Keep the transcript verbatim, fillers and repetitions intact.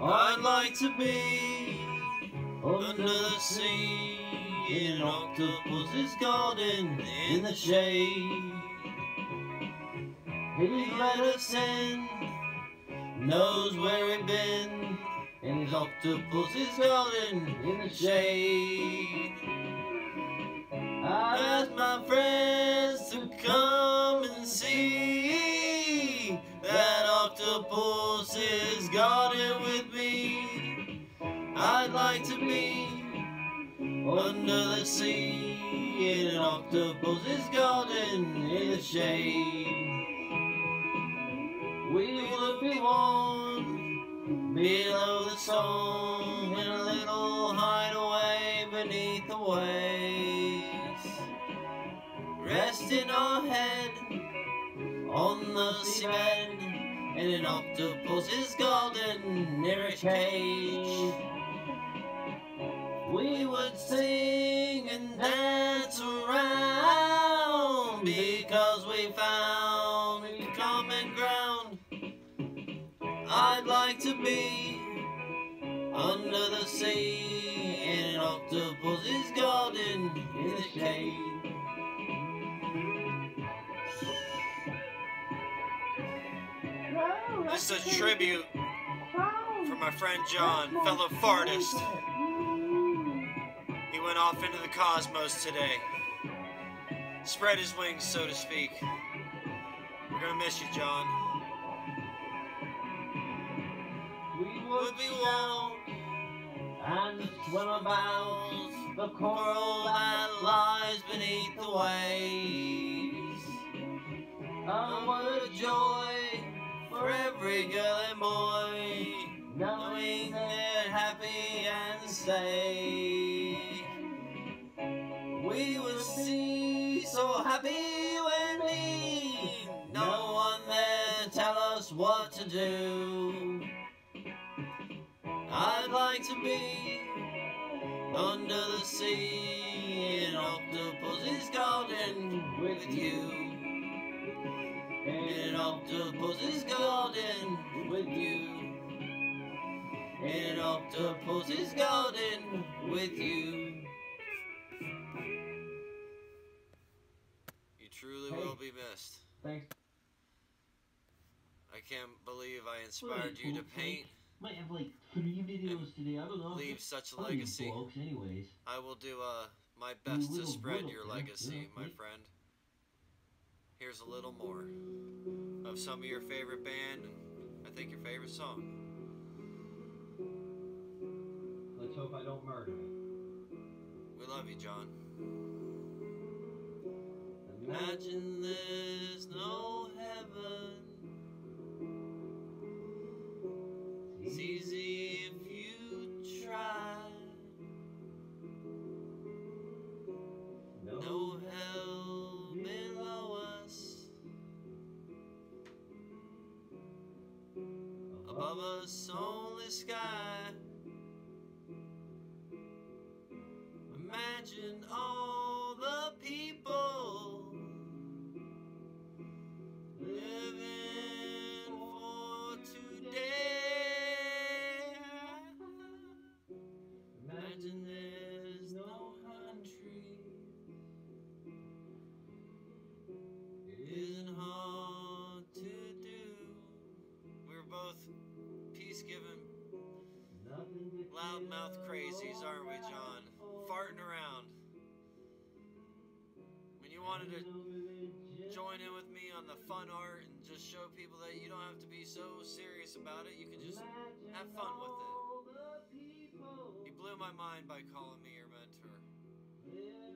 I'd like to be under the sea in an octopus's garden in the shade. He'd let us in, knows where he'd been, in his octopus's garden in the shade. I asked my friends to come and see that octopus's garden with me. I'd like to be under the sea in an octopus's garden in the shade. We would be warm below the sun in a little hideaway beneath the waves, resting our head on the seabed in an octopus's garden near a cage. We would sing and dance around because we found common ground. I'd like to be under the sea in an octopus's garden in the shade. This is a tribute for my friend John, fellow fartist. He went off into the cosmos today. Spread his wings, so to speak. We're gonna miss you, John. We would be warm and swim about the coral that lies beneath the waves. Oh, what a joy for every girl and boy, knowing they're happy and safe. We would see so happy when we, no one there tell us what to do. I'd like to be under the sea in an octopus's garden with you. In an octopus's garden with you. In an octopus's garden with you. You truly hey. will be missed. Thanks. I can't believe I inspired you to paint. Might have like three videos today. I don't know. Leave such a legacy. Blogs anyways. I will do uh, my best to spread your legacy, my friend. Here's a little more of some of your favorite band and I think your favorite song. Let's hope I don't murder it. We love you, John. Imagine there's no heaven. It's easy if you try. No hell below us. Above us only sky. Imagine all the people living for today. Imagine there's no country. It isn't hard to do. We're both peace-giving, loudmouth crazies, aren't we, John? Farting around. When you wanted to join in with me on the fun art and just show people that you don't have to be so serious about it, you can just have fun with it. You blew my mind by calling me your mentor.